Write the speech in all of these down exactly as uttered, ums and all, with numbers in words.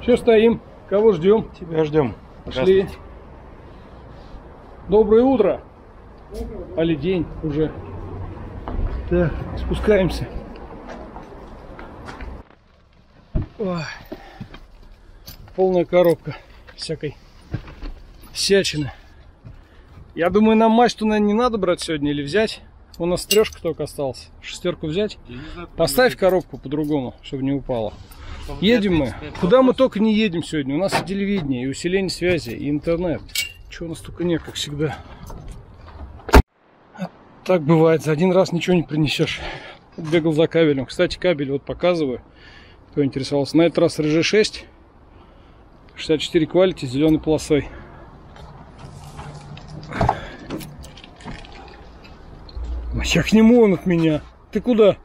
Че стоим? Кого ждем? Тебя ждем. Пошли. Доброе утро. Али день уже. Так, спускаемся. Ой. Полная коробка всякой всячины. Я думаю, нам мачту, наверное, не надо брать сегодня или взять. У нас трешка только осталась. Шестерку взять. Поставь коробку по-другому, чтобы не упала. Едем мы. Куда мы только не едем сегодня. У нас и телевидение, и усиление связи, и интернет. Чего у нас только нет, как всегда. Так бывает. За один раз ничего не принесешь. Бегал за кабелем. Кстати, кабель вот показываю. Кто интересовался. На этот раз эр жэ шесть. шестьдесят четыре Quality с зеленой полосой. Я к нему, он от меня. Ты куда?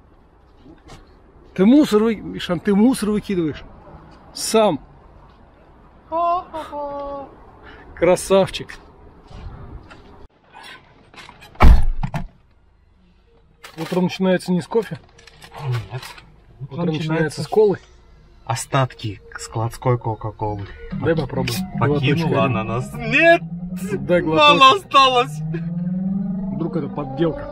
Ты мусор вы... Мишан, ты мусор выкидываешь? Сам. Красавчик. Утро начинается не с кофе? Нет. Утро начинается, начинается с колы? Остатки складской кока-колы. Дай попробуй. Покинула она нас. Нет! Дай глоток. Мало осталось. Вдруг это подделка.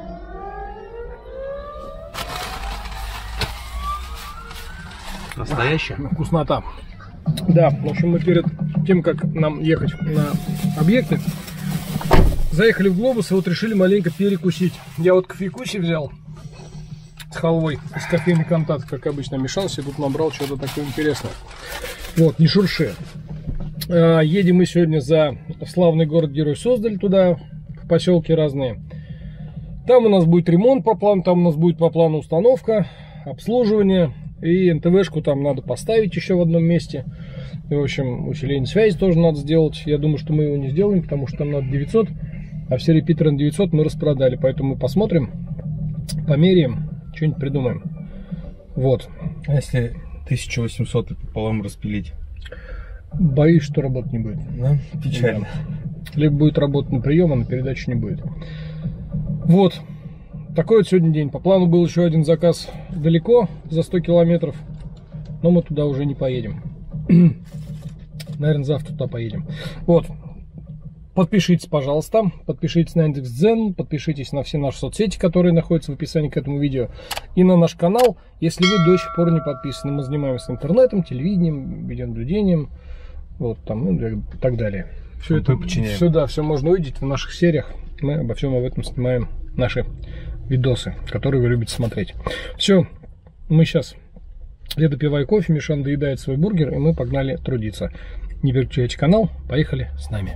Настоящая? Вкуснота. Да, в общем, мы перед тем, как нам ехать на объекты, заехали в Глобус и вот решили маленько перекусить. Я вот кофейку себе взял с халвой, из кофейный контакт, как обычно, мешался, и тут набрал что-то такое интересное. Вот, не шурши. Едем мы сегодня за славный город-герой Суздаль, туда, в поселки разные. Там у нас будет ремонт по плану, там у нас будет по плану установка, обслуживание. И эн тэ вэ-шку там надо поставить еще в одном месте. И, в общем, усиление связи тоже надо сделать. Я думаю, что мы его не сделаем, потому что там надо девятьсот. А все репитеры на девятьсот мы распродали. Поэтому мы посмотрим, померяем, что-нибудь придумаем. Вот. А если тысяча восемьсот пополам распилить? Боюсь, что работать не будет. Да? Печально. Да. Либо будет работать на прием, а на передачу не будет. Вот. Такой вот сегодня день. По плану был еще один заказ далеко, за сто километров. Но мы туда уже не поедем. Наверное, завтра туда поедем. Вот. Подпишитесь, пожалуйста. Подпишитесь на Яндекс.Дзен. Подпишитесь на все наши соцсети, которые находятся в описании к этому видео. И на наш канал, если вы до сих пор не подписаны. Мы занимаемся интернетом, телевидением, видеонаблюдением. Вот там, ну, и так далее. Все это все, да, все можно увидеть в наших сериях. Мы обо всем об этом снимаем наши видосы, которые вы любите смотреть. Все, мы сейчас, я допиваю кофе, Мишан доедает свой бургер, и мы погнали трудиться. Не переключайте канал, поехали с нами.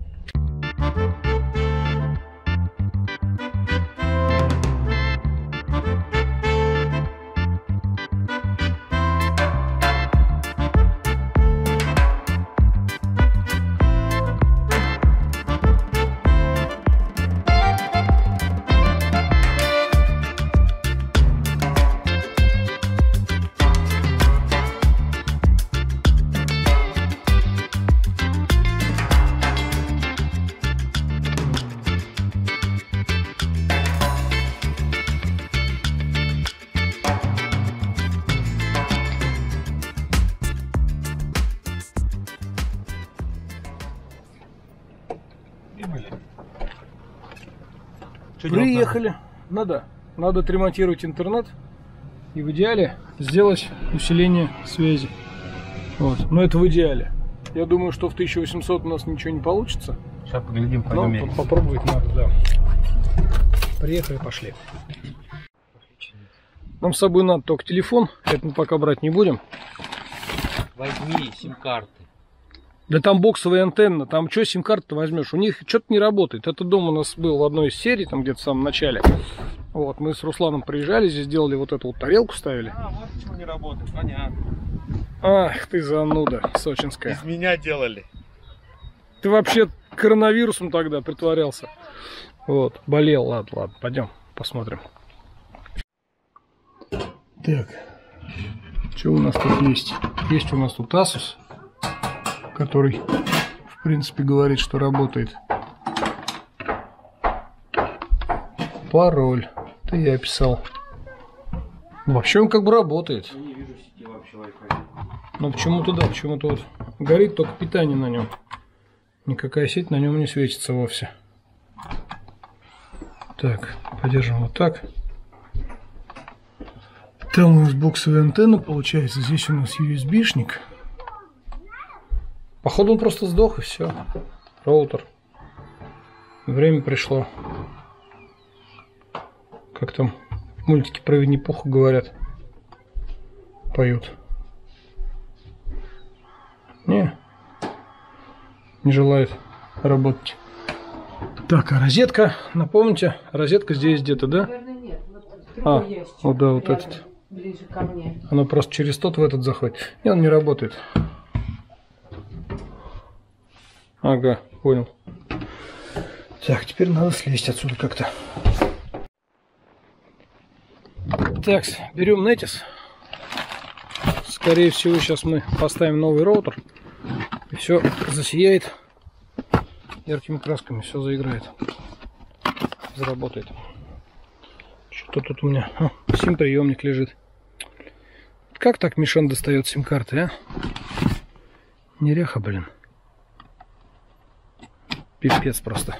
Приехали. Надо, надо отремонтировать интернет и в идеале сделать усиление связи. Вот. Но это в идеале. Я думаю, что в тысяча восемьсот у нас ничего не получится. Сейчас поглядим, но попробовать надо, да. Приехали, пошли. Нам с собой надо только телефон. Это мы пока брать не будем. Возьми сим-карты. Да там боксовая антенна, там что сим-карты возьмешь? У них что-то не работает. Этот дом у нас был в одной из серий, там где-то в самом начале. Вот, мы с Русланом приезжали, здесь делали вот эту вот тарелку, ставили. А, вот почему не работает, понятно. Ах ты зануда, сочинская. Из меня делали. Ты вообще коронавирусом тогда притворялся. Вот, болел, ладно, ладно, пойдем посмотрим. Так, что у нас тут есть? Есть у нас тут Asus, который, в принципе, говорит, что работает. Пароль. Это я описал. Вообще он как бы работает. Я не вижу сети вообще Wi-Fi. Но почему-то да, почему-то вот горит только питание на нем. Никакая сеть на нем не светится вовсе. Так, подержим вот так. Там у нас боксовая антенна получается. Здесь у нас ю эс би-шник. Походу он просто сдох и все. Роутер. Время пришло. Как там в мультике про Винни-Пуха говорят. Поют. Не. Не желает работать. Так, а розетка, напомните, розетка здесь где-то, да? Наверное, нет. Вот а, ящик, вот да, вот рядом, этот. ближе ко мне. Оно просто через тот в этот заходит. И он не работает. Ага, понял. Так, теперь надо слезть отсюда как-то. Так, берем Нетис. Скорее всего, сейчас мы поставим новый роутер. И все засияет яркими красками, все заиграет. Заработает. Что тут у меня? А, сим-приемник лежит. Как так Мишан достает сим-карты, а? Неряха, блин. Пипец просто.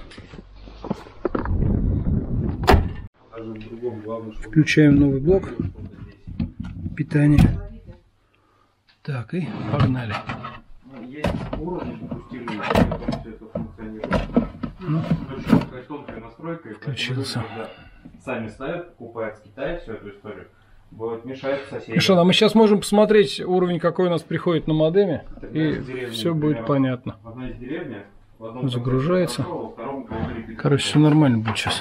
Включаем новый блок питания. Так, и погнали. Есть уровень, допустимый, все это функционирует. Ну, такая тонкая настройка. Включился. Сами ставят, покупают с Китая всю эту историю. Будет мешать соседям. Мишан, а мы сейчас можем посмотреть уровень, какой у нас приходит на модеме, Тогда и деревни, все например, будет понятно. В одной из деревни, в одном Загружается. конце во втором говорили, Короче, все нормально будет сейчас.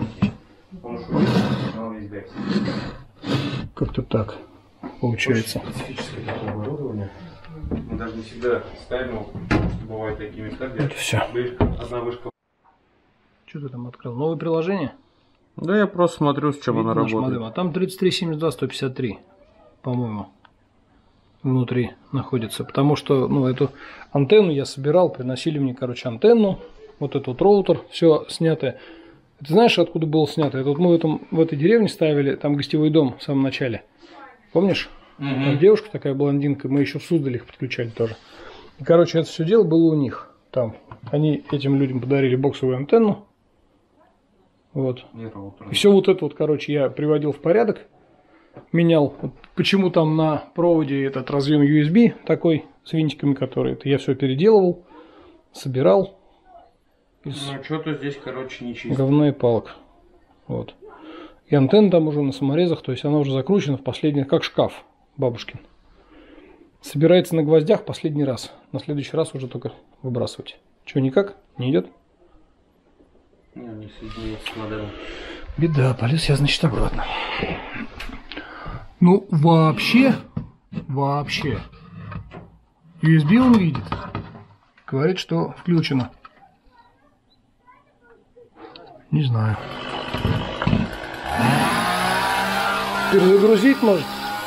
Как-то так получается. Очень специфическое такое оборудование. Мы даже не всегда ставим его, потому что бывают такие места, где Это все. одна вышка. Что ты там открыл? Новое приложение? Да, я просто смотрю, с чем Видно она наш работает. модем. А там тридцать три семьдесят два сто пятьдесят три, по-моему, внутри находится. Потому что, ну, эту антенну я собирал, приносили мне, короче, антенну, вот этот вот роутер, все снятое. Ты знаешь, откуда было снято? Это вот мы в, этом, в этой деревне ставили, там гостевой дом в самом начале. Помнишь? Угу. Там девушка такая блондинка, мы еще в Суздале их подключали тоже. И, короче, это все дело было у них там. Они этим людям подарили боксовую антенну. Вот. И все вот это вот, короче, я приводил в порядок. Менял. Вот почему там на проводе этот разъем ю эс би такой с винтиками, которые это я все переделывал, собирал. Из ну, что-то здесь, короче, не чисто. говна и палок. Вот. И антенна там уже на саморезах, то есть она уже закручена в последний, как шкаф бабушкин. Собирается на гвоздях последний раз. На следующий раз уже только выбрасывать. Че, никак? Не идет? Не, не соединяется с модемом. Беда, полез я, значит, обратно. Ну, вообще, вообще, ю эс би он видит. Говорит, что включено. Не знаю. Перезагрузить может?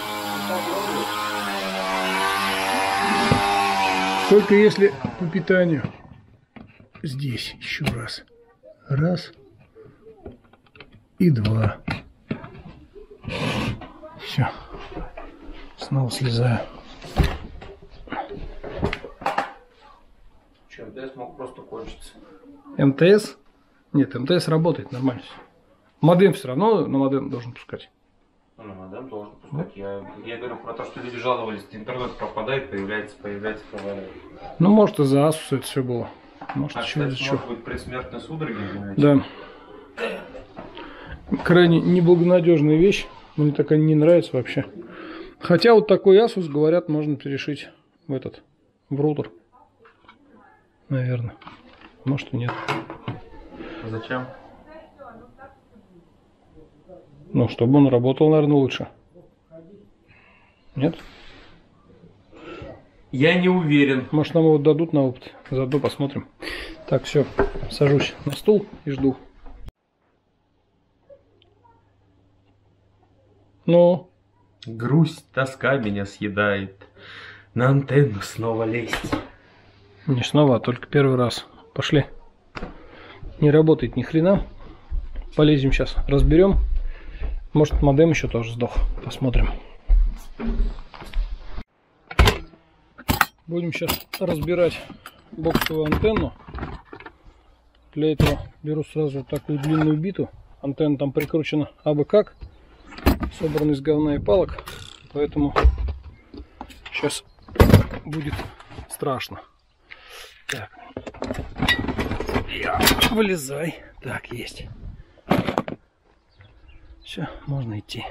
Только если по питанию. Здесь еще раз. Раз. И два. Все. Снова слезаю. Че, эм тэ эс мог просто кончиться. эм тэ эс? Нет, эм тэ эс работает нормально. Модем все равно на модем должен пускать. Ну, на модем должен пускать. Я, я говорю про то, что люди жаловались, интернет пропадает, появляется, появляется, пропадает. Ну, может, из-за Asus это все было. Может, А, еще кстати, из-за чего. может быть предсмертные судороги, знаете? Да. Крайне неблагонадежная вещь. Мне такая не нравится вообще. Хотя вот такой Asus, говорят, можно перешить в этот, в роутер. Наверное. Может и нет. Зачем? Ну, чтобы он работал, наверное, лучше. Нет? Я не уверен. Может, нам его дадут на опыт. Заодно посмотрим. Так, все. Сажусь на стул и жду. Ну? Грусть, тоска меня съедает. На антенну снова лезть. Не снова, а только первый раз. Пошли. Не работает ни хрена. Полезем сейчас, разберем. Может, модем еще тоже сдох. Посмотрим. Будем сейчас разбирать боксовую антенну. Для этого беру сразу вот такую длинную биту. Антенна там прикручена абы как, собрана из говна и палок, поэтому сейчас будет страшно. Так, я, вылезай. Так, есть. Все, можно идти.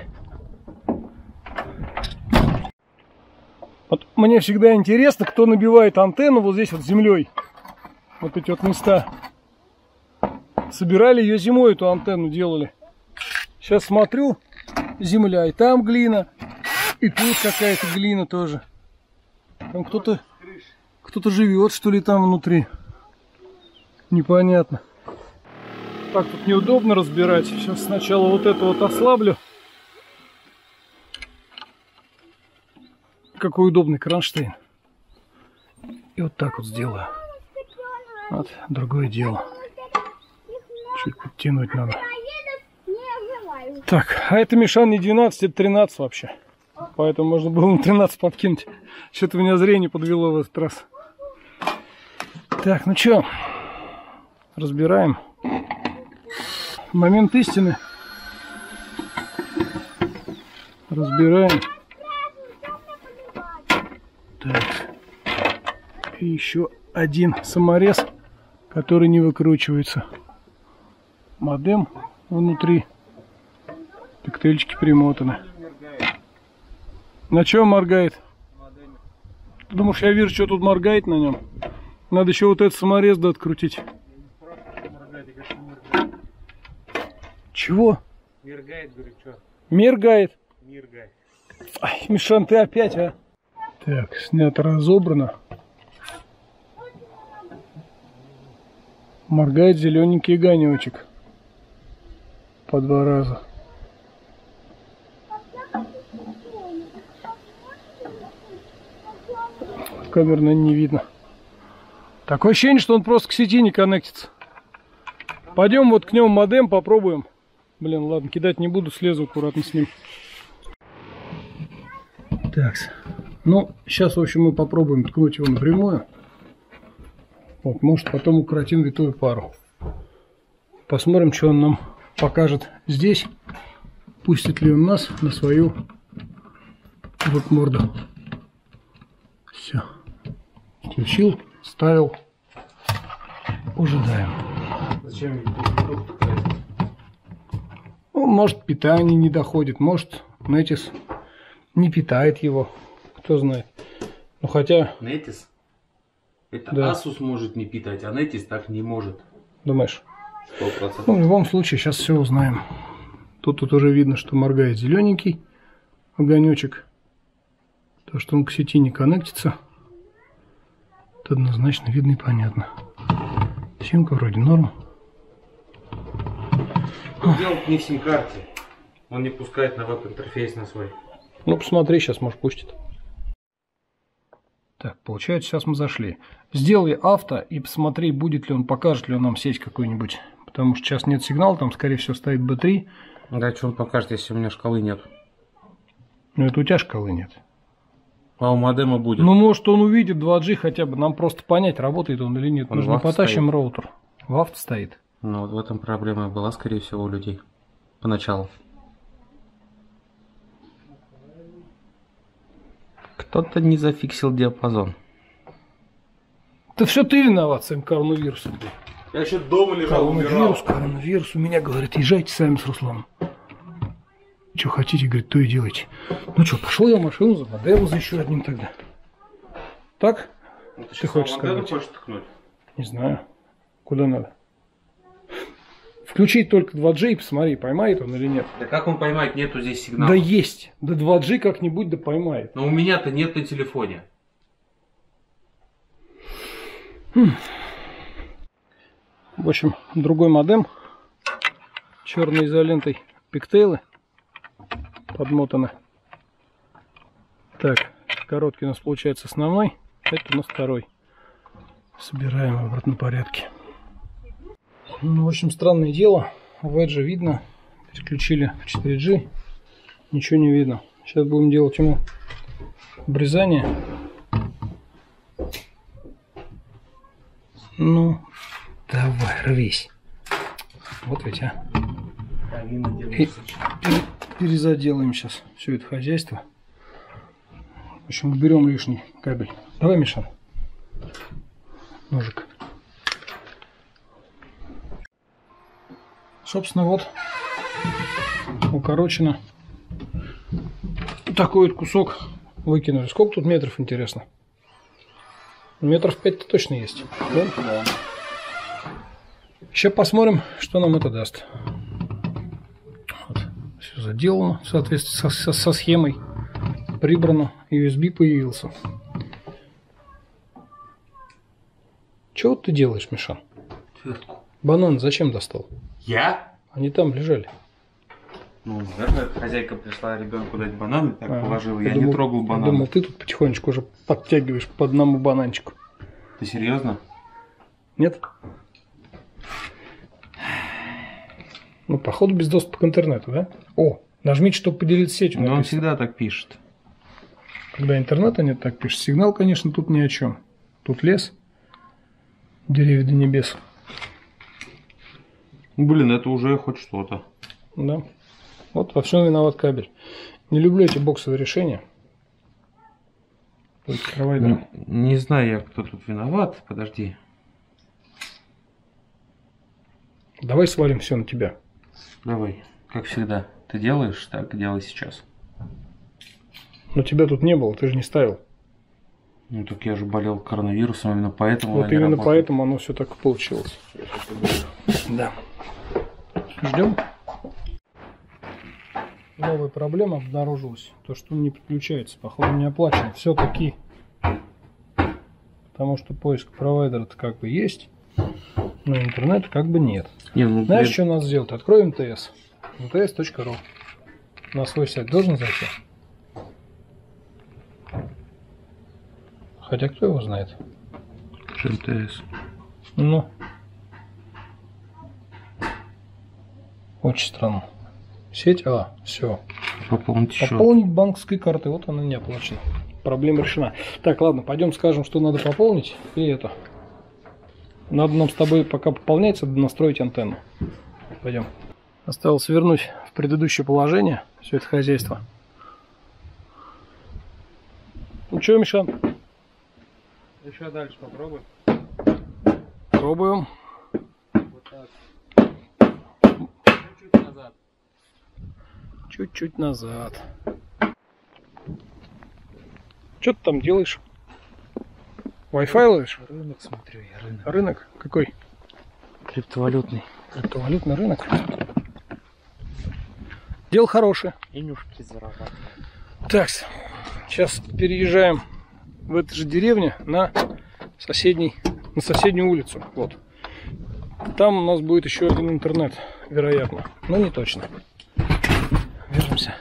Вот мне всегда интересно, кто набивает антенну вот здесь вот землей. Вот эти вот места. Собирали ее зимой, эту антенну делали. Сейчас смотрю, земля, и там глина, и тут какая-то глина тоже. Там кто-то кто-то живет, что ли, там внутри. Непонятно. Так, тут неудобно разбирать. Сейчас сначала вот это вот ослаблю. Какой удобный кронштейн. И вот так вот сделаю. Вот, другое дело. Чуть подтянуть надо. Так, а это мешан не двенадцать, это тринадцать вообще. Поэтому можно было на тринадцать подкинуть. Что-то у меня зрение подвело в этот раз. Так, ну что, разбираем. Момент истины. Разбираем. Так. И еще один саморез, который не выкручивается. Модем внутри. Пиктельчики примотаны. На чем моргает? Ты думаешь, я вижу, что тут моргает на нем? Надо еще вот этот саморез да открутить. Чего? Мергает, говорю, что? Мергает. Мергает. Ай, Мишан, ты опять, а? Так, снято, разобрано. Моргает зелененький огонечек. По два раза. Камерно не видно. Такое ощущение, что он просто к сети не коннектится. Пойдем вот к нему модем попробуем. Блин, ладно, кидать не буду, слезу аккуратно с ним. Так, ну, сейчас, в общем, мы попробуем ткнуть его напрямую. Вот, может, потом укоротим витую пару. Посмотрим, что он нам покажет здесь. Пустит ли он нас на свою вот морду. Все. Включил, ставил. Ожидаем. Зачем? Ну, может, питание не доходит, может, Нетис не питает его. Кто знает. Ну, хотя... Нетис? Это да. Asus может не питать, а Нетис так не может. Думаешь? сто процентов. Ну, в любом случае, сейчас все узнаем. Тут, тут уже видно, что моргает зелененький огонечек. То, что он к сети не коннектится, это однозначно видно и понятно. Симка вроде норм. Дело не в сим-карте. Он не пускает на веб-интерфейс на свой. Ну, посмотри, сейчас, может, пустит. Так, получается, сейчас мы зашли. Сделай авто и посмотри, будет ли он, покажет ли он нам сеть какую-нибудь. Потому что сейчас нет сигнала, там, скорее всего, стоит бэ три. Да, что он покажет, если у меня шкалы нет? Ну, это у тебя шкалы нет. А у модема будет. Ну, может, он увидит два джи хотя бы. Нам просто понять, работает он или нет. Он Нужно потащим стоит. роутер. В авто стоит. Ну, вот в этом проблема была, скорее всего, у людей. Поначалу. Кто-то не зафиксил диапазон. Да все ты виноват своим коронавирусом. Я еще дома лежал, Коронавирус, коронавирус. У меня, говорит, езжайте сами с Русланом. Что хотите, говорит, то и делайте. Ну что, пошел я в машину за модемом за еще одним тогда. Так? Ну, ты Ты хочешь сказать? хочешь ткнуть? Не знаю. Куда надо? Включить только два джи и посмотри, поймает он или нет. Да как он поймает? Нету здесь сигнала. Да есть. Да два джи как-нибудь да поймает. Но у меня-то нет на телефоне. Хм. В общем, другой модем. Черной изолентой пиктейлы подмотаны. Так, короткий у нас получается основной. Это у нас второй. Собираем в обратном порядке. Ну, в общем, странное дело. В Edge видно. Переключили в четыре джи. Ничего не видно. Сейчас будем делать ему обрезание. Ну, давай, рвись. Вот ведь, а. И перезаделаем сейчас все это хозяйство. В общем, уберем лишний кабель. Давай, Мишан. Ножик. Собственно, вот укорочено. Такой вот кусок выкинули. Сколько тут метров, интересно? Метров пять-то точно есть. Да? Да. Сейчас посмотрим, что нам это даст. Вот. Все заделано в соответствии со, со, со схемой. Прибрано. ю эс би появился. Чего ты делаешь, Мишан? Банан зачем достал? Я? Они там лежали. Ну, наверное, хозяйка пришла ребенку дать бананы, так а, положила. Я думал, не трогал бананы. Я думал, ты тут потихонечку уже подтягиваешь по одному бананчику. Ты серьезно? Нет? Ну, походу, без доступа к интернету, да? О, нажмите, чтобы поделиться сетью. Но он всегда так пишет. Когда интернета нет, так пишет. Сигнал, конечно, тут ни о чем. Тут лес. Деревья до небес. Блин, это уже хоть что-то. Да. Вот во всем виноват кабель. Не люблю эти боксовые решения. Не, не знаю я, кто тут виноват. Подожди. Давай свалим все на тебя. Давай, как всегда. Ты делаешь, так делай сейчас. Но тебя тут не было, ты же не ставил. Ну так я же болел коронавирусом, именно поэтому. Вот именно поэтому оно все так и получилось. Да. Ждем. Новая проблема обнаружилась. То, что он не подключается. Походу не оплачен. Все-таки. Потому что поиск провайдера-то как бы есть. Но интернета как бы нет. Не, ну, знаешь, блин. что надо сделать? Открой эм тэ эс. эм тэ эс точка ру. На свой сайт должен зайти? Хотя кто его знает? эм тэ эс. Ну. Очень странно. Сеть, а, все. Пополнить счет. Пополнить банковской картой, вот она не оплачена. Проблема решена. Так, ладно, пойдем скажем, что надо пополнить. И это. Надо нам с тобой, пока пополняется, настроить антенну. Пойдем. Осталось вернуть в предыдущее положение все это хозяйство. Ну что, Мишан? Еще дальше попробуй. Пробуем. Вот так. Чуть-чуть назад. Чуть-чуть назад. Что ты там делаешь? Wi-Fi ловишь? Рынок смотрю, я рынок. Рынок? Какой? Криптовалютный. Криптовалютный рынок. Дело хорошее. Денежки зарабатывать. Так, сейчас переезжаем в эту же деревню на соседний, на соседнюю улицу. Вот. Там у нас будет еще один интернет, вероятно. Но не точно. Вернемся.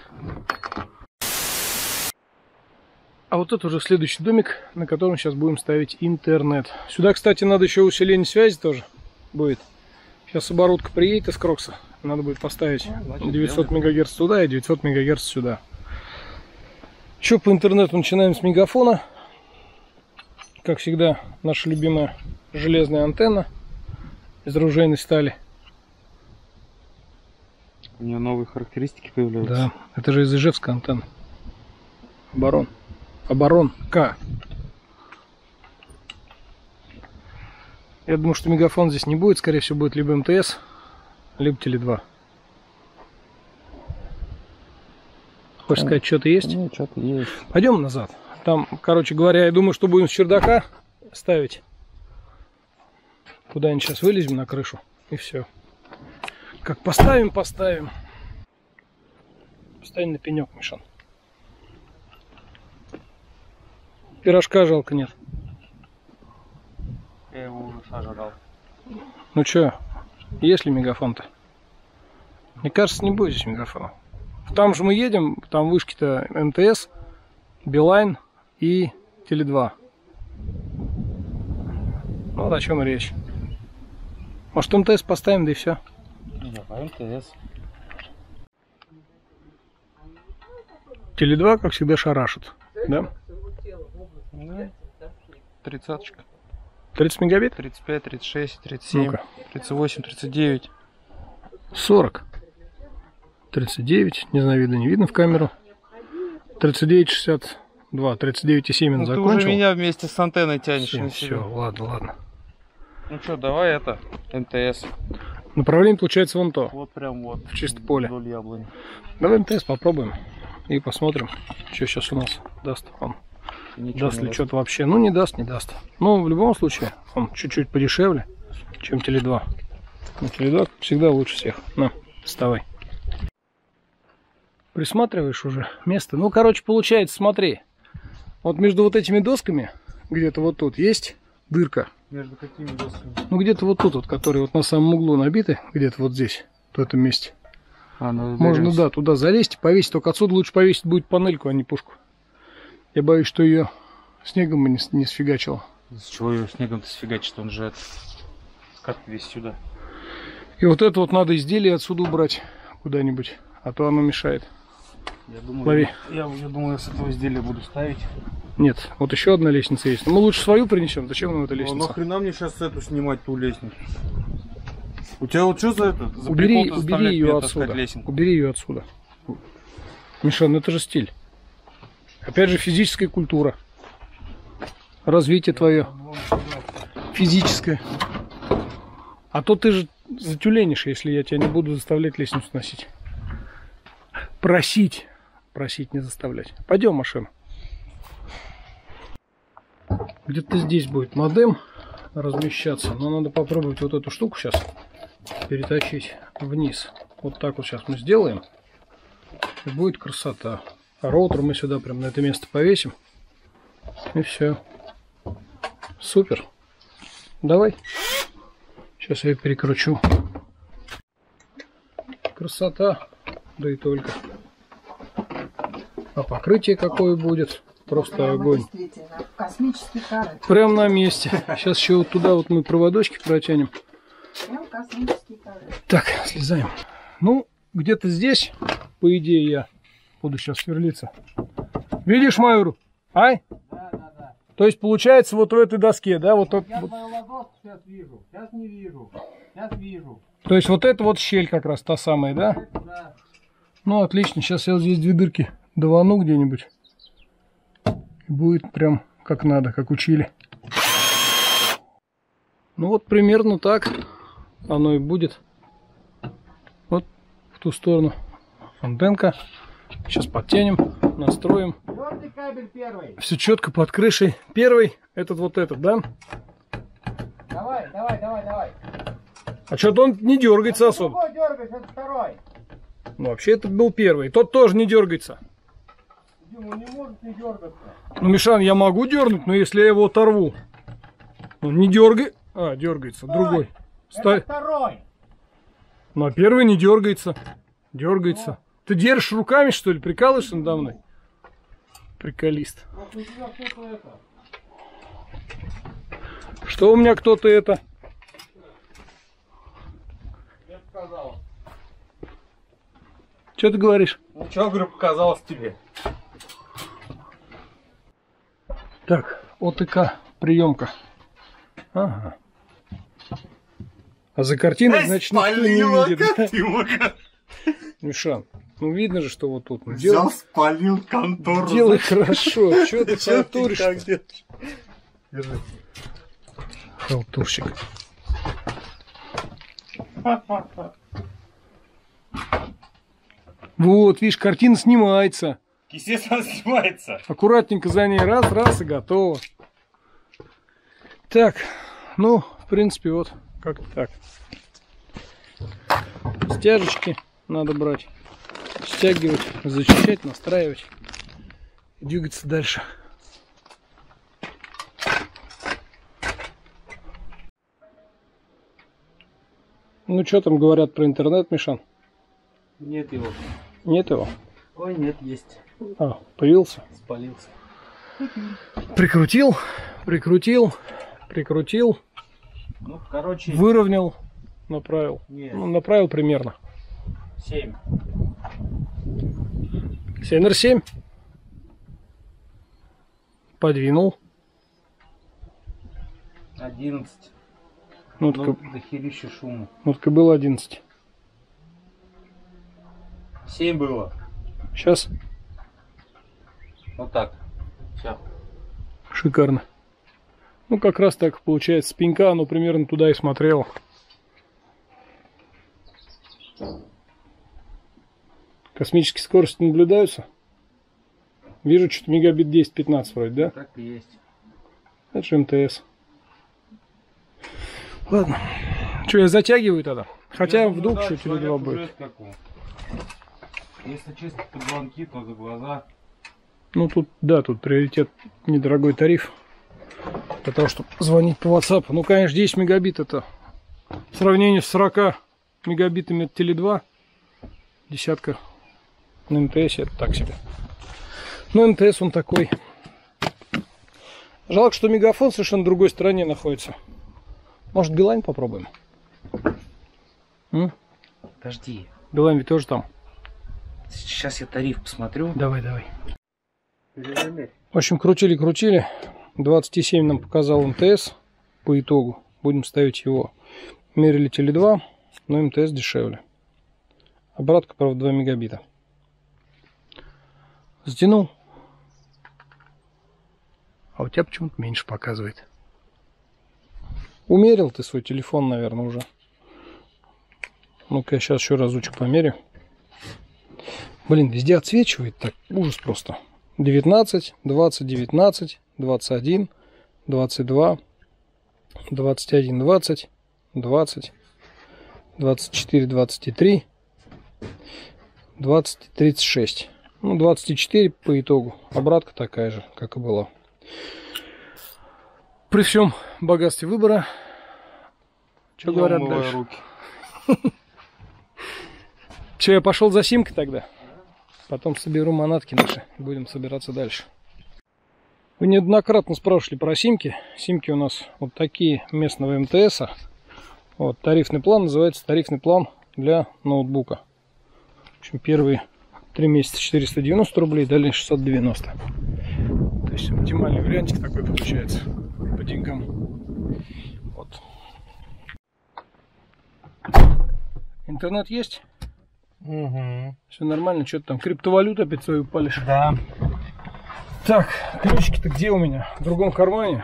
А вот это уже следующий домик, на котором сейчас будем ставить интернет. Сюда, кстати, надо еще усиление связи тоже будет. Сейчас оборудка приедет из Крокса. Надо будет поставить девятьсот мегагерц туда и девятьсот мегагерц сюда. Что по интернету? Начинаем с мегафона. Как всегда, наша любимая железная антенна из оружейной стали. У нее новые характеристики появляются. Да, это же из Ижевска антенна. Оборон. Оборон К. Я думаю, что мегафон здесь не будет. Скорее всего, будет либо эм тэ эс, либо теле два. Хочешь сказать, что-то есть? Ну, что-то есть. Пойдем назад. Там, короче говоря, я думаю, что будем с чердака ставить. Куда-нибудь сейчас вылезем на крышу. И все. Как поставим, поставим. Встань на пенек, Мишан. Пирожка жалко нет. Я его уже сожрал. Ну чё, есть ли мегафон-то? Мне кажется, не будет здесь мегафона. Там же мы едем, там вышки-то эм тэ эс, Билайн и теле два. Вот о чем речь. Может, эм тэ эс поставим, да и все. Давай эм тэ эс. теле два, как всегда, шарашит. Да? Тридцаточка. тридцать мегабит? тридцать пять, тридцать шесть, тридцать семь, Ну-ка. тридцать восемь, тридцать девять. сорок. тридцать девять. Не знаю, видно, не видно в камеру. тридцать девять, шестьдесят два. тридцать девять и семь он Ну, ты закончил. уже меня вместе с антенной тянешь Все, на все, себя. ладно, ладно. Ну что, давай это, МТС. Направление получается вон то. Вот прям вот. В чисто поле. Вдоль яблони. Давай МТС попробуем. И посмотрим, что сейчас у нас даст он. Ничего Даст не ли что-то вообще. Ну, не даст, не даст. Ну, в любом случае, он чуть-чуть подешевле, чем Теле два. Ну, Теле два всегда лучше всех. На, вставай. Присматриваешь уже место. Ну, короче, получается, смотри. Вот между вот этими досками, где-то вот тут, есть дырка. Между какими досками? Ну, где-то вот тут, вот, которые вот на самом углу набиты, где-то вот здесь, в этом месте. А, ну, Можно, да, туда залезть и повесить. Только отсюда лучше повесить будет панельку, а не пушку. Я боюсь, что ее снегом бы не, не сфигачило. С чего ее снегом-то сфигачит? Он же это... Как весь сюда? И вот это вот надо изделие отсюда убрать куда-нибудь, а то оно мешает. Я думаю, Лови. Я, я думаю, я с этого изделия буду ставить. Нет, вот еще одна лестница есть. Но мы лучше свою принесем. Зачем нам эта Ну, лестница? нахрена мне сейчас эту снимать, ту лестницу? У тебя вот что за это? За Убери, прикол-то убери заставлять ее меня таскать отсюда. лесенку? Убери ее отсюда. Миша, ну это же стиль. Опять же физическая культура. Развитие твое. Физическое. А то ты же затюленишь, если я тебя не буду заставлять лестницу носить. Просить. Просить, не заставлять. Пойдем, машина. Где-то здесь будет модем размещаться. Но надо попробовать вот эту штуку сейчас перетащить вниз. Вот так вот сейчас мы сделаем. И будет красота. А роутер мы сюда прям на это место повесим. И все. Супер. Давай. Сейчас я перекручу. Красота. Да и только. А покрытие какое будет? Просто Прямо огонь. действительно. Космический корабль. Прям на месте. Сейчас еще вот туда вот мы проводочки протянем. Прям космический корабль. Так, слезаем. Ну, где-то здесь, по идее, я буду сейчас сверлиться. Видишь мою руку? Ай? Да, да, да. То есть получается вот в этой доске, да? Вот, вот, Я вот. твою ладошку сейчас вижу. Сейчас не вижу. Сейчас вижу. То есть вот эта вот щель как раз та самая, да? Это да. Ну, отлично. Сейчас я вот здесь две дырки давану где-нибудь. И будет прям как надо, как учили. Ну вот примерно так оно и будет. Вот в ту сторону антенка. Сейчас подтянем, настроим. Твердый кабель первый. Все четко под крышей. Первый, этот вот этот, да? Давай, давай, давай, давай. А что-то он не дергается особо. Другой дергаешь, это второй. Ну, вообще это был первый. Тот тоже не дергается. Дима, не может не дергаться. Ну, Мишан, я могу дернуть, но если я его оторву. Ну, не дергай. А, дергается. Другой. Ставь. Это второй. Ну, а первый не дергается. Дергается. Ты держишь руками, что ли? Прикалываешься надо мной? Приколист. Вот у тебя кто-то это. Что у меня кто-то это? Я сказал. Что ты говоришь? Ну что, говорю, показалось тебе? Так, ОТК приемка. Ага. А за картиной, значит, никто не видит. Да? Мишан, ну видно же, что вот тут. Ну, Взял, делай, спалил контору. делай хорошо. Что ты халтуришь? Держи. Халтурщик. Вот, видишь, картина снимается. Естественно, снимается. Аккуратненько за ней раз, раз и готово. Так, ну, в принципе, вот как-то так. Стяжечки надо брать, стягивать, зачищать, настраивать, двигаться дальше. Ну, что там говорят про интернет, Мишан? Нет его. Нет его? Ой, нет, есть. А, появился? Спалился. Прикрутил, прикрутил, прикрутил, Ну, короче, выровнял, направил. Нет. Ну, направил примерно. семь. семь на семь. Подвинул. одиннадцать. Ну, Ну, так, дохерища шума. ну, так и было одиннадцать. семь было. Сейчас Вот так. Все. шикарно. Ну, как раз так получается. С пенька оно примерно туда и смотрело. Космические скорости наблюдаются. Вижу, что-то мегабит десять-пятнадцать вроде, да? Так и есть. Это же МТС. Ладно. Что, я затягиваю тогда? Хотя Я вдруг думаю, да, еще теле два человек будет. уже скакал. Если чисто позвонки, то за глаза. Ну тут, да, тут приоритет недорогой тариф. Для того, чтобы звонить по WhatsApp. Ну, конечно, десять мегабит это в сравнении с сорока мегабитами от теле два. Десятка на МТС это так себе. Но МТС он такой. Жалко, что Мегафон совершенно в другой стороне находится. Может, Билайн попробуем? М? Подожди. Билайн ведь тоже там. Сейчас я тариф посмотрю. Давай, давай. В общем, крутили-крутили. двадцать семь нам показал МТС по итогу. Будем ставить его. Мерили теле два, но МТС дешевле. Обратка, правда, два мегабита. Затянул. А у тебя почему-то меньше показывает. Умерил ты свой телефон, наверное, уже. Ну-ка, я сейчас еще разочек померю. Блин, везде отсвечивает так. Ужас просто. девятнадцать, двадцать, девятнадцать, двадцать один, двадцать два, двадцать один, двадцать, двадцать, двадцать четыре, двадцать три, двадцать, тридцать шесть. Ну, двадцать четыре по итогу. Обратка такая же, как и была. При всем богатстве выбора. Что говорят дальше? Руки. Че, я пошел за симкой тогда? Потом соберу манатки наши. Будем собираться дальше. Вы неоднократно спрашивали про симки. Симки у нас вот такие местного МТСа. Вот, тарифный план называется тарифный план для ноутбука. В общем, первые три месяца четыреста девяносто рублей, далее шестьсот девяносто. То есть оптимальный вариантик такой получается по деньгам. Вот. Интернет есть? Угу. Все нормально, что-то там криптовалюту опять свою палишь. Да. Так, ключики-то где у меня? В другом кармане.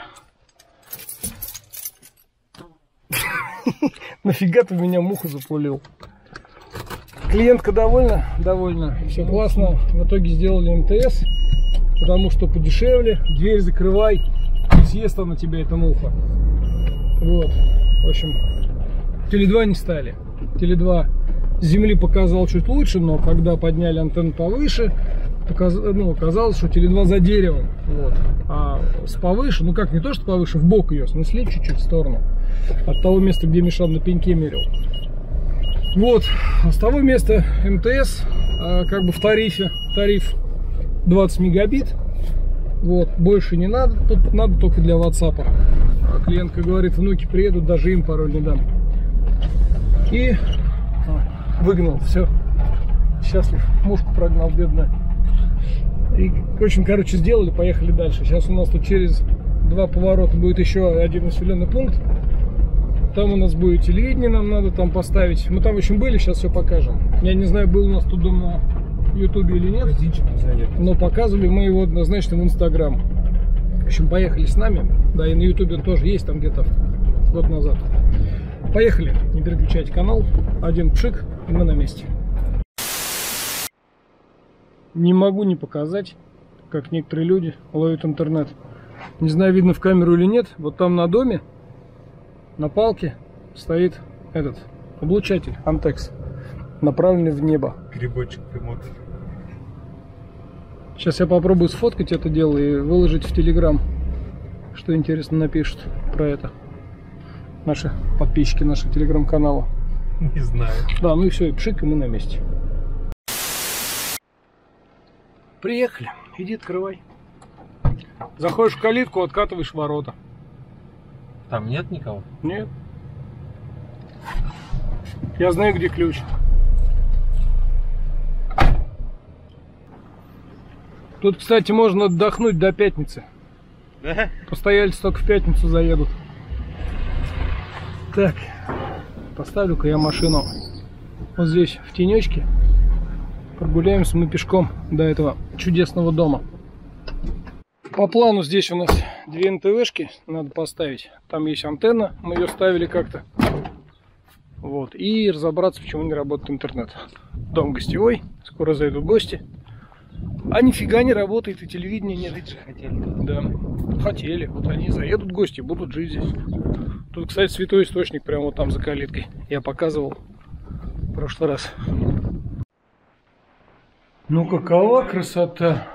Нафига ты в меня муху запулил? Клиентка довольна? Довольна. Все классно. В итоге сделали МТС, потому что подешевле. Дверь закрывай, съест она тебя, эта муха. Вот. В общем, теле два не стали. теле два с земли показал чуть лучше, но когда подняли антенну повыше, показ... ну, оказалось, что теле два за деревом. Вот. А с повыше, ну как, не то что повыше, в бок ее, в смысле чуть-чуть в сторону. От того места, где Миша на пеньке мерил. Вот. А с того места МТС, как бы в тарифе, тариф двадцать мегабит. Вот. Больше не надо, тут надо только для WhatsApp. А клиентка говорит, внуки приедут, даже им пароль не дам. И выгнал, все, счастлив, мушку прогнал, бедная. И, в общем, короче, сделали, поехали дальше. Сейчас у нас тут через два поворота будет еще один населенный пункт. Там у нас будет телевидение, нам надо там поставить. Мы там в общем были, сейчас все покажем. Я не знаю, был у нас тут дом на ютубе или нет, но показывали мы его однозначно в инстаграм. В общем, поехали с нами. Да, и на ютубе он тоже есть, там где-то год назад. Поехали, не переключайте канал. Один пшик, и мы на месте. Не могу не показать, как некоторые люди ловят интернет. Не знаю, видно в камеру или нет. Вот там на доме, на палке стоит этот облучатель Антекс, направленный в небо. Грибочек прямо. Сейчас я попробую сфоткать это дело и выложить в Телеграм. Что интересно напишут про это наши подписчики нашего телеграм-канала. Не знаю. Да, ну и все, и пшик, и мы на месте. Приехали. Иди открывай. Заходишь в калитку, откатываешь ворота. Там нет никого? Нет. Я знаю, где ключ. Тут, кстати, можно отдохнуть до пятницы. Да? Постояльцы только в пятницу заедут. Так, поставлю-ка я машину вот здесь в тенечке. Прогуляемся мы пешком до этого чудесного дома. По плану здесь у нас две эн тэ вэ-шки надо поставить. Там есть антенна, мы ее ставили как-то. Вот, и разобраться, почему не работает интернет. Дом гостевой, скоро зайдут гости. А нифига не работает, и телевидения нет. Хотели. Да, хотели. Вот они заедут гости, будут жить здесь. Тут, кстати, святой источник прямо вот там за калиткой. Я показывал в прошлый раз. Ну какова красота!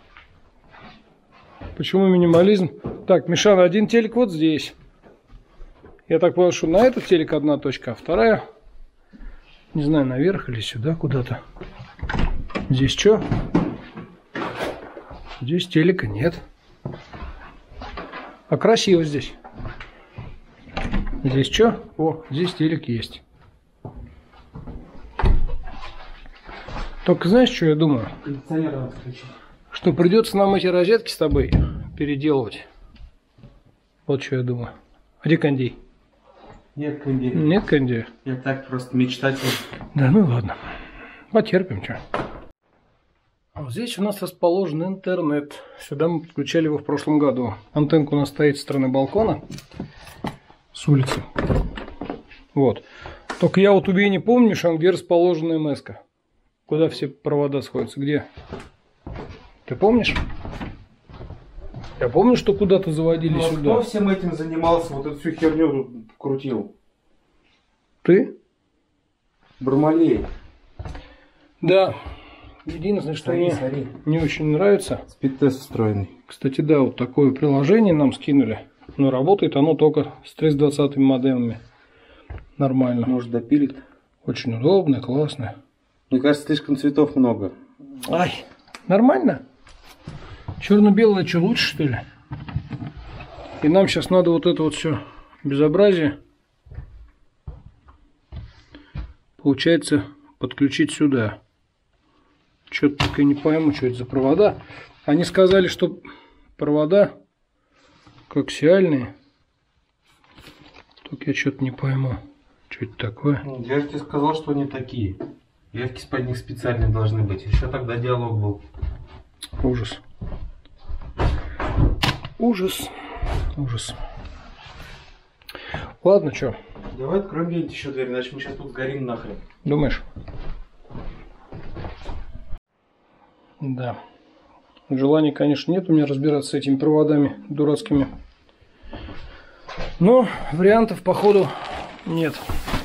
Почему минимализм? Так, Мишана, один телек вот здесь. Я так понял, что на этот телек одна точка, а вторая, не знаю, наверх или сюда куда-то. Здесь что? Здесь телека нет. А красиво здесь. Здесь что? О, здесь телек есть. Только знаешь, что я думаю? Кондиционер надо включить. Что придется нам эти розетки с тобой переделывать. Вот что я думаю. А где кондей? Нет кондея. Нет кондея? Я так просто мечтатель. Да, ну ладно. Потерпим, что. А вот здесь у нас расположен интернет. Сюда мы подключали его в прошлом году. Антенка у нас стоит со стороны балкона. С улицы. Вот. Только я вот убей не помню, Мишан, где расположена эм эс-ка. Куда все провода сходятся? Где? Ты помнишь? Я помню, что куда-то заводили Но сюда. кто всем этим занимался, вот эту всю херню тут крутил? Ты? Бармалей. Да. Единственное, что Смотри, мне смотри. не очень нравится. Спид-тест встроенный. Кстати, да, вот такое приложение нам скинули. Но работает оно только с триста двадцатыми модемами. Нормально. Может, допилит? Очень удобно, классно. Мне кажется, слишком цветов много. Ай, нормально? Черно-белое что, лучше, что ли? И нам сейчас надо вот это вот все безобразие, получается, подключить сюда. Что-то только я не пойму, что это за провода. Они сказали, что провода коаксиальные. Только я что-то не пойму, что это такое. Я же тебе сказал, что они такие. Вевки под них специальные должны быть. Еще тогда диалог был. Ужас. Ужас. Ужас. Ладно, что? Давай откроем где-нибудь еще дверь, иначе мы сейчас тут горим нахрен. Думаешь? Да. Желания, конечно, нет у меня разбираться с этими проводами дурацкими. Но вариантов, походу, нет.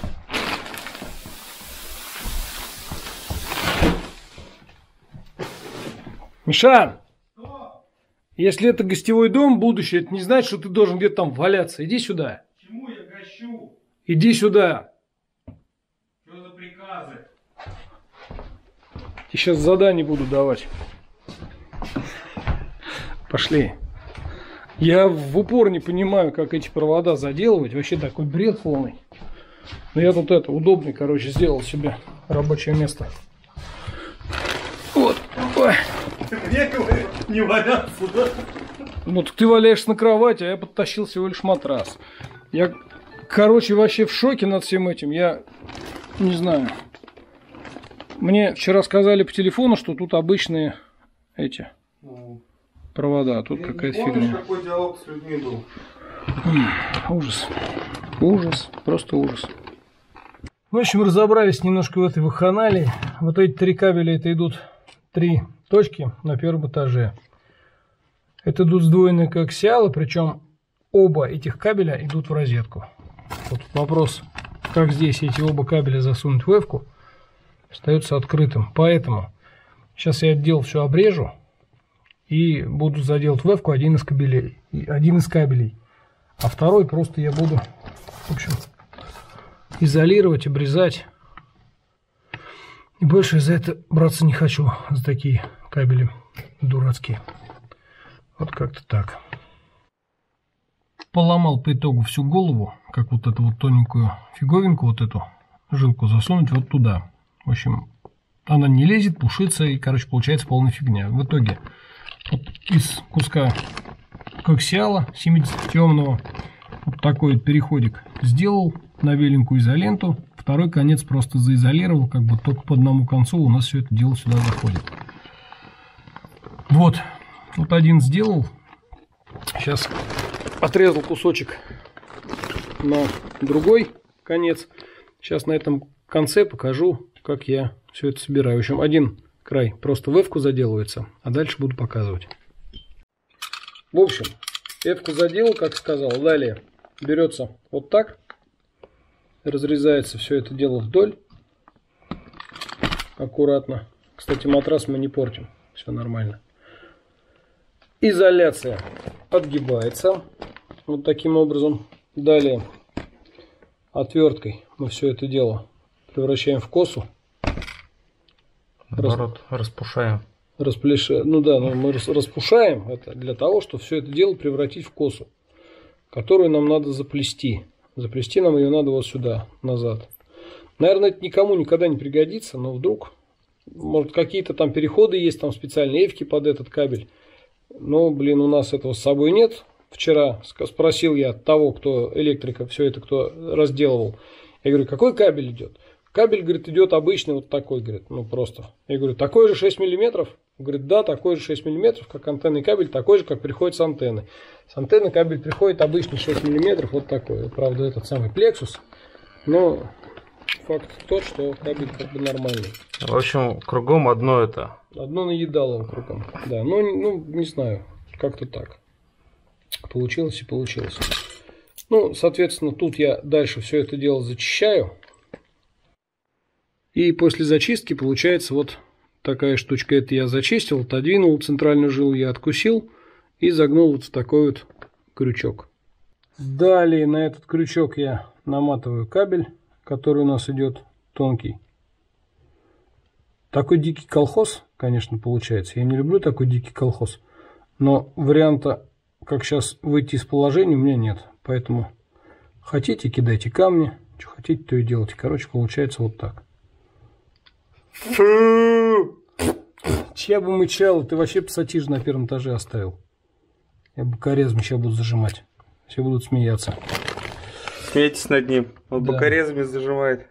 Мишан! Что? Если это гостевой дом, будущее, это не значит, что ты должен где-то там валяться. Иди сюда. Чему я гощу? Иди сюда. Что за приказы? Я сейчас задание буду давать. Пошли. Я в упор не понимаю, как эти провода заделывать. Вообще такой бред полный. Но я тут это, удобный, короче, сделал себе рабочее место. Вот. Ой. Мне говорят, не валяться, да? Ну, так ты валяешься на кровати, а я подтащил всего лишь матрас. Я, короче, вообще в шоке над всем этим. Я не знаю. Мне вчера сказали по телефону, что тут обычные эти провода, а тут какая-то Помнишь, фигня. какой диалог с людьми был? Ужас. Ужас. Просто ужас. В общем, разобрались немножко в этой вакханалии. Вот эти три кабеля, это идут три точки на первом этаже. Это идут сдвоенные коаксиалы, причем оба этих кабеля идут в розетку. Вот вопрос, как здесь эти оба кабеля засунуть в вэвку, остается открытым. Поэтому сейчас я отдел все обрежу и буду заделать вэвку один из кабелей, один из кабелей, а второй просто я буду, в общем, изолировать, обрезать. И больше за это браться не хочу, за такие кабели дурацкие. Вот как-то так. Поломал по итогу всю голову, как вот эту вот тоненькую фиговинку, вот эту жилку засунуть вот туда. В общем, она не лезет, пушится, и, короче, получается полная фигня. В итоге вот из куска коаксиала семидесятидюймового вот такой вот переходик сделал. на беленькую изоленту, второй конец просто заизолировал, как бы только по одному концу у нас все это дело сюда заходит. Вот, вот один сделал. Сейчас отрезал кусочек на другой конец. Сейчас на этом конце покажу, как я все это собираю. В общем, один край просто в эфку заделывается, а дальше буду показывать. В общем, эфку заделал, как сказал. Далее берется вот так, разрезается все это дело вдоль, аккуратно. Кстати, матрас мы не портим, все нормально. Изоляция отгибается вот таким образом. Далее отверткой мы все это дело превращаем в косу. Наоборот, Рас... распушаем. Расплеша... Ну да, но мы распушаем это для того, чтобы все это дело превратить в косу, которую нам надо заплести. Заплести нам ее надо вот сюда, назад. Наверное, это никому никогда не пригодится, но вдруг, может, какие-то там переходы есть, там специальные эвки под этот кабель. Но, блин, у нас этого с собой нет. Вчера спросил я того, кто электрика, все это кто разделывал. Я говорю, какой кабель идет? Кабель, говорит, идет обычный вот такой, говорит, ну просто. Я говорю, такой же шесть миллиметров? Говорит, да, такой же шесть миллиметров, как антенный кабель, такой же, как приходит с антенны. С антенны кабель приходит обычный шесть миллиметров, вот такой. Правда, этот самый Plexus, но факт тот, что кабель как бы нормальный. В общем, кругом одно это. Одно наедало кругом, да, ну, ну не знаю, как-то так. Получилось и получилось. Ну, соответственно, тут я дальше все это дело зачищаю. И после зачистки получается вот такая штучка. Это я зачистил, отодвинул центральную жилу, я откусил и загнул вот в такой вот крючок. Далее на этот крючок я наматываю кабель, который у нас идет тонкий. Такой дикий колхоз, конечно, получается. Я не люблю такой дикий колхоз, но варианта, как сейчас выйти из положения, у меня нет. Поэтому хотите, кидайте камни, что хотите, то и делайте. Короче, получается вот так. Чья бы мычала, ты вообще пассатижи на первом этаже оставил. Я бокорезом сейчас буду зажимать. Все будут смеяться. Смейтесь над ним. Он да. бокорезами зажимает.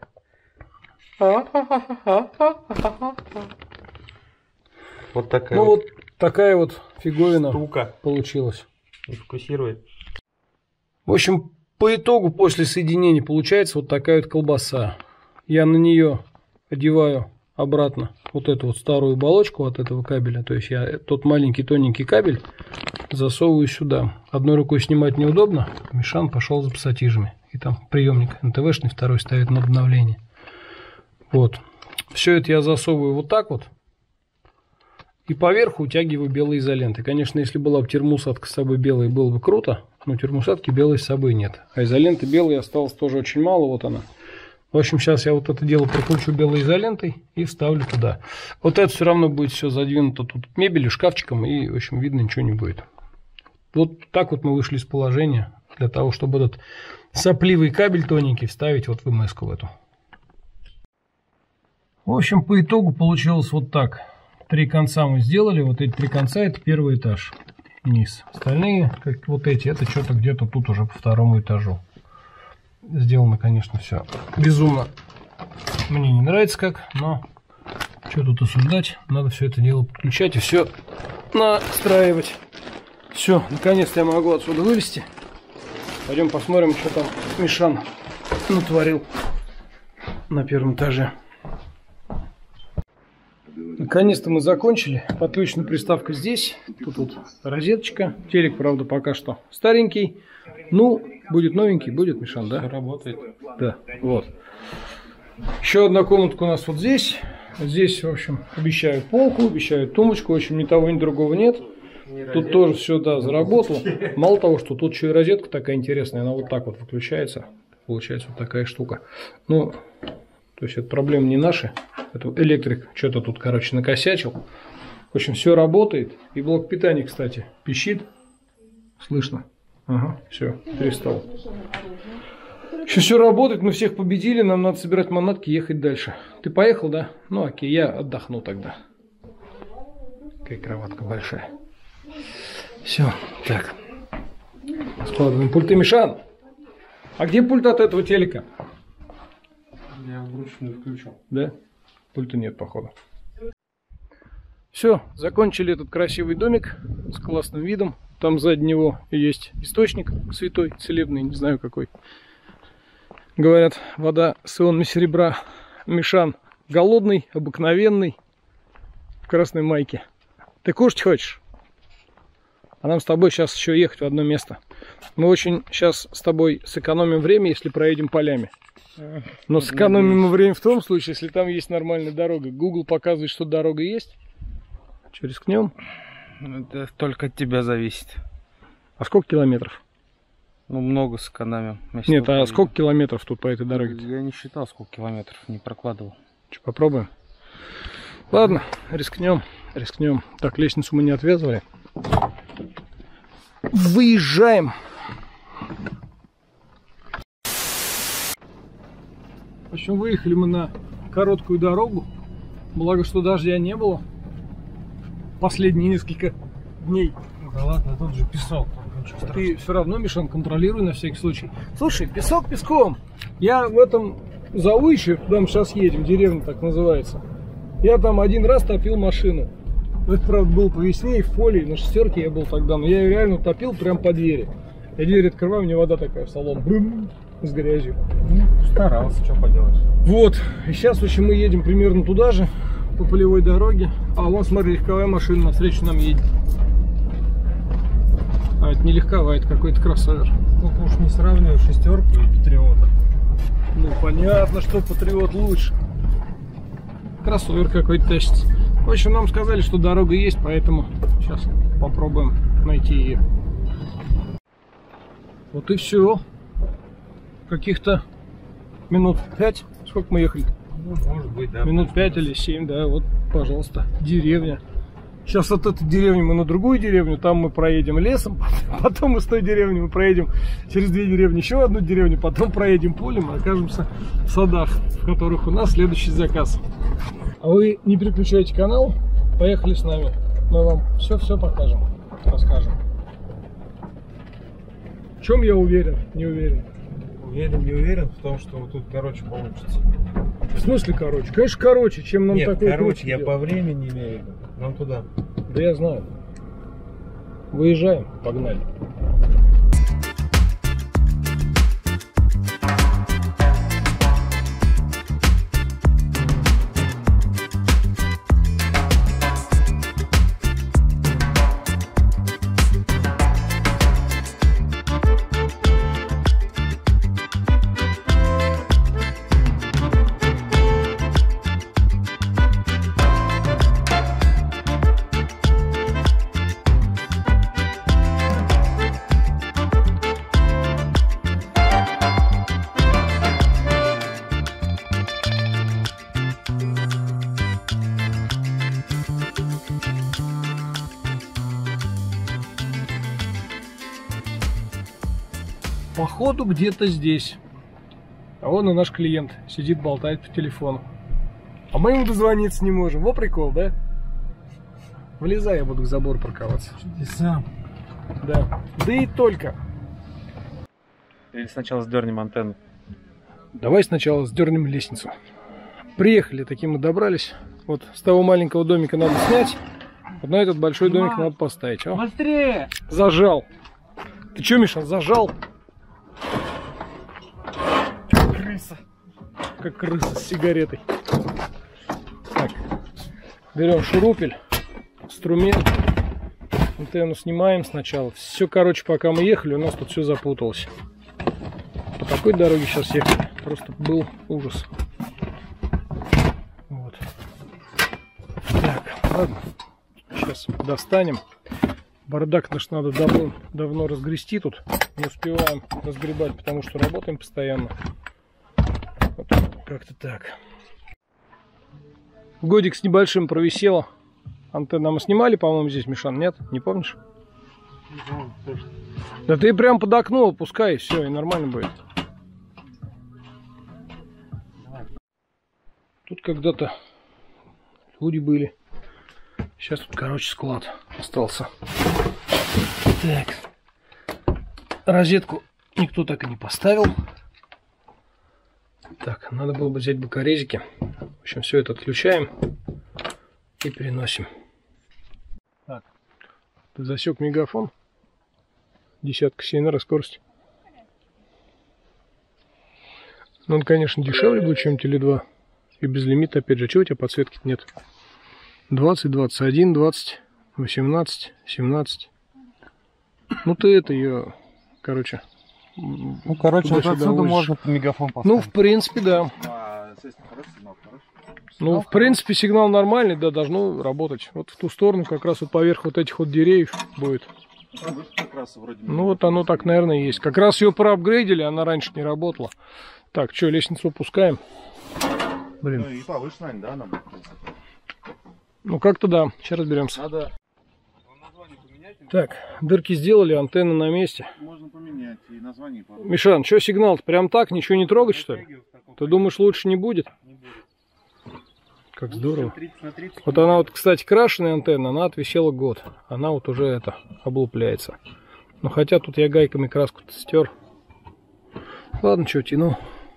Вот такая ну вот, вот такая вот фиговина штука получилась. Не фокусирует. В общем, по итогу после соединения получается вот такая вот колбаса. Я на нее одеваю обратно вот эту вот старую оболочку от этого кабеля. То есть я тот маленький тоненький кабель засовываю сюда. Одной рукой снимать неудобно. Мишан пошел за пассатижами. И там приемник эн тэ вэ-шный второй ставит на обновление. Вот. Все это я засовываю вот так вот. И поверху утягиваю белой изолентой. Конечно, если была бы термоусадка с собой белой, было бы круто. Но термоусадки белой с собой нет. А изоленты белой осталось тоже очень мало. Вот она. В общем, сейчас я вот это дело прикручу белой изолентой и вставлю туда. Вот это все равно будет все задвинуто тут мебелью, шкафчиком. И, в общем, видно ничего не будет. Вот так вот мы вышли из положения. Для того, чтобы этот сопливый кабель тоненький вставить вот в эм эс-ку в эту. В общем, по итогу получилось вот так. Три конца мы сделали. Вот эти три конца — это первый этаж. Вниз. Остальные, как вот эти, это что-то где-то тут уже по второму этажу. Сделано, конечно, все безумно. Мне не нравится как, но что тут осуждать. Надо все это дело подключать и все настраивать. Все, наконец-то я могу отсюда вылезти. Пойдем посмотрим, что там Мишан натворил на первом этаже. Наконец-то мы закончили. Подключена приставка здесь. Тут вот розеточка. Телек, правда, пока что старенький. Ну, будет новенький, будет, Мишан, да? Работает. Да, вот. Еще одна комнатка у нас вот здесь. Здесь, в общем, обещают полку, обещают тумбочку. В общем, ни того, ни другого нет. Тут тоже все, да, заработало. Мало того, что тут еще и розетка такая интересная. Она вот так вот выключается. Получается вот такая штука. Ну, то есть это проблемы не наши. Это электрик что-то тут, короче, накосячил. В общем, все работает. И блок питания, кстати, пищит. Слышно? Ага, все, перестал. Еще все работает, мы всех победили. Нам надо собирать манатки и ехать дальше. Ты поехал, да? Ну окей, я отдохну тогда. Какая кроватка большая. Все, так. Складываем пульты, Мишан. А где пульт от этого телека? Я вручную включил. Да? Пульта нет, походу. Все, закончили этот красивый домик с классным видом. Там сзади него есть источник святой, целебный, не знаю какой. Говорят, вода с ионами серебра. Мишан голодный, обыкновенный, в красной майке. Ты кушать хочешь? А нам с тобой сейчас еще ехать в одно место. Мы очень сейчас с тобой сэкономим время, если проедем полями. Но сэкономим мы время в том случае, если там есть нормальная дорога. Google показывает, что дорога есть. Че, рискнем? Это только от тебя зависит. А сколько километров? Ну, много сэкономим. Если Нет, а поедем. сколько километров тут по этой дороге? Я не считал, сколько километров, не прокладывал. Че, попробуем? Ладно, рискнем, рискнем. Так, лестницу мы не отвязывали. Выезжаем. В общем, выехали мы на короткую дорогу. Благо, что дождя не было. Последние несколько дней. Да ладно, тут же песок. Ты все равно, Мишан, контролируй на всякий случай. Слушай, песок песком. Я в этом Зауиче, куда мы сейчас едем, деревня так называется, я там один раз топил машину. Это, правда, было по весне и в поле, и на шестерке я был тогда, но я ее реально топил прям по двери. Я дверь открываю, у меня вода такая в салон, брым, с грязью. Ну, старался, что поделать. Вот, и сейчас, в общем, мы едем примерно туда же, по полевой дороге. А вон, смотри, легковая машина навстречу нам едет. А это не легковая, это какой-то кроссовер. Только уж не сравнивай шестерку и патриота. Ну, понятно, что патриот лучше. Кроссовер какой-то тащится. В общем, нам сказали, что дорога есть, поэтому сейчас попробуем найти ее. Вот и все. Каких-то минут пять. Сколько мы ехали? Ну, может быть, да. Минут пять или семь, да. Вот, пожалуйста, деревня. Сейчас от этой деревни мы на другую деревню, там мы проедем лесом, потом из той деревни мы проедем через две деревни еще одну деревню, потом проедем полем и окажемся в садах, в которых у нас следующий заказ. А вы не переключайте канал, поехали с нами, мы вам все-все покажем, расскажем. В чем я уверен, не уверен? Уверен, не уверен в том, что вот тут, короче, получится. В смысле короче? Конечно, короче, чем нам Нет, такой короче, я делать. по времени имею в виду. Нам туда. Да я знаю. Выезжаем, погнали. Походу где-то здесь. А вон и наш клиент сидит, болтает по телефону. А мы ему дозвониться не можем. Во прикол, да? Влезай, я буду к забору парковаться. Ты сам. Да. Да и только. Или сначала сдернем антенну. Давай сначала сдернем лестницу. Приехали, таким мы добрались. Вот с того маленького домика надо снять. Вот на этот большой домик надо поставить. О, Быстрее! зажал. Ты че, Миша, зажал? Крыса. Как крыса с сигаретой. Так, берем шурупель, инструмент, антенну снимаем сначала. Все, короче, пока мы ехали, у нас тут все запуталось. По такой дороге сейчас ехали, просто был ужас. Вот. Так, ладно, сейчас достанем. Бардак наш надо давно, давно разгрести тут. Не успеваем разгребать, потому что работаем постоянно. Вот как-то так. Годик с небольшим провисело. Антенну мы снимали, по-моему, здесь, Мишан, нет? Не помнишь? Не помню, точно. Да ты прям под окно опускай, все, и нормально будет. Тут когда-то люди были. Сейчас тут, короче, склад остался. Так. Розетку никто так и не поставил. Так, надо было бы взять бокорезики. В общем, все это отключаем и переносим. Так, ты засек мегафон. Десятка си эн ар скорость. Ну, он, конечно, дешевле будет, чем Теле два. И без лимита, опять же. Чего у тебя подсветки нет? двадцать, двадцать один, двадцать, восемнадцать, семнадцать. Ну, ты это ее, короче... Ну, короче, вот отсюда можно мегафон поставить. Ну, в принципе, да. А, хороший сигнал, хороший? Ну, в принципе, сигнал нормальный, да, должно работать. Вот в ту сторону, как раз вот поверх вот этих вот деревьев будет. Как раз вроде Ну, вот оно так, наверное, и есть. Как раз ее проапгрейдили, она раньше не работала. Так, что, лестницу опускаем? Блин. Ну, и повыше, наверное, да, нам? Ну, как-то да. Сейчас разберемся. Надо... Так, дырки сделали, антенна на месте. Можно поменять и название. Мишан, что сигнал-то? Прям так, ничего не трогать, что ли? Ты думаешь, лучше не будет? Не будет. Как здорово. тридцать на тридцать. Вот она вот, кстати, крашеная антенна, она отвисела год. Она вот уже это, облупляется. Но хотя тут я гайками краску-то стер. Ладно, что, тяну.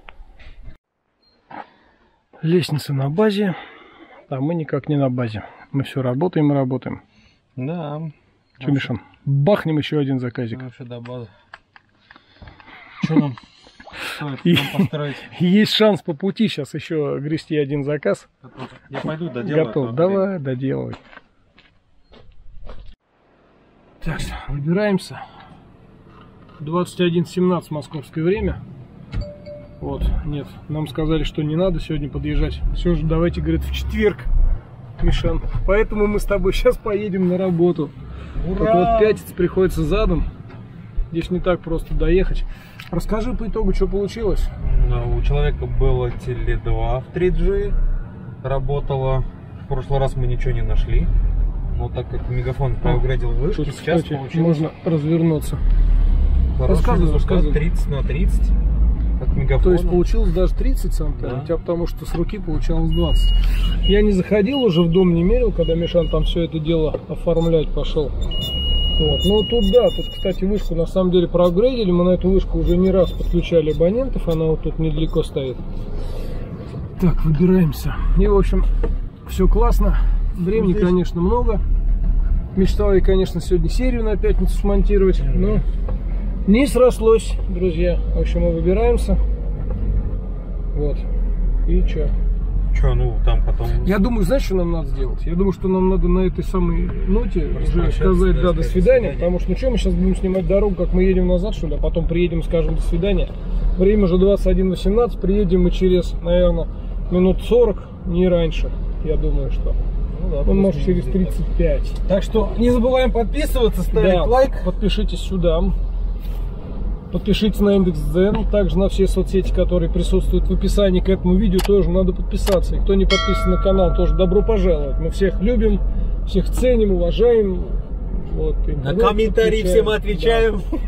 Лестница на базе. А мы никак не на базе. Мы все работаем и работаем. Да. Что, Мишан, бахнем еще один заказик. Вообще до базы. Что нам стоит И- нам построить? Есть шанс по пути сейчас еще грести один заказ. Я пойду доделаю. Готов. а Давай, доделывай. Так, выбираемся. двадцать один семнадцать московское время. Вот, нет, нам сказали, что не надо сегодня подъезжать. Все же, давайте, говорит, в четверг, Мишан. Поэтому мы с тобой сейчас поедем на работу. Только вот пятиться приходится задом. Здесь не так просто доехать. Расскажи по итогу, что получилось. Ну, у человека было Теле два в три джи. Работало. В прошлый раз мы ничего не нашли. Но так как мегафон проапгрейдил вышки, Тут, сейчас кстати, получилось можно развернуться. хороший рассказывай, результат, рассказывай. тридцать на тридцать от мегафона. То есть получилось даже тридцать сантиметров, Да. у тебя потому что с руки получалось двадцать. Я не заходил уже в дом, не мерил, когда Мишан там все это дело оформлять пошел. Вот. Ну тут да, тут, кстати, вышку на самом деле проапгрейдили. Мы на эту вышку уже не раз подключали абонентов, она вот тут недалеко стоит. Так, выбираемся. И, в общем, все классно. Времени, Здесь... конечно, много. Мечтал я, конечно, сегодня серию на пятницу смонтировать, но не срослось, друзья. В общем, мы выбираемся. Вот. И что? Че, ну там потом... Я думаю, знаешь, что нам надо сделать? Я думаю, что нам надо на этой самой ноте уже Распрощаться, сказать, да, да, до сказать, свидания. до свидания. Потому что, ну что, мы сейчас будем снимать дорогу, как мы едем назад, что ли, а потом приедем, скажем, до свидания. Время уже двадцать один восемнадцать, приедем мы через, наверное, минут сорок, не раньше, я думаю, что. Ну, да, Он может через тридцать пять. Так что не забываем подписываться, ставить Да, лайк. подпишитесь сюда. Подпишитесь на Индекс.Дзен, также на все соцсети, которые присутствуют в описании к этому видео, тоже надо подписаться. И кто не подписан на канал, тоже добро пожаловать. Мы всех любим, всех ценим, уважаем. Вот, На комментарии всем отвечаем. Да.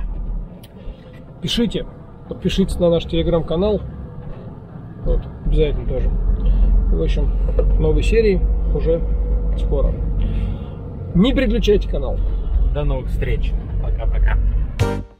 Пишите, подпишитесь на наш телеграм-канал. Вот, обязательно тоже. В общем, новой серии уже скоро. Не переключайте канал. До новых встреч. Пока-пока.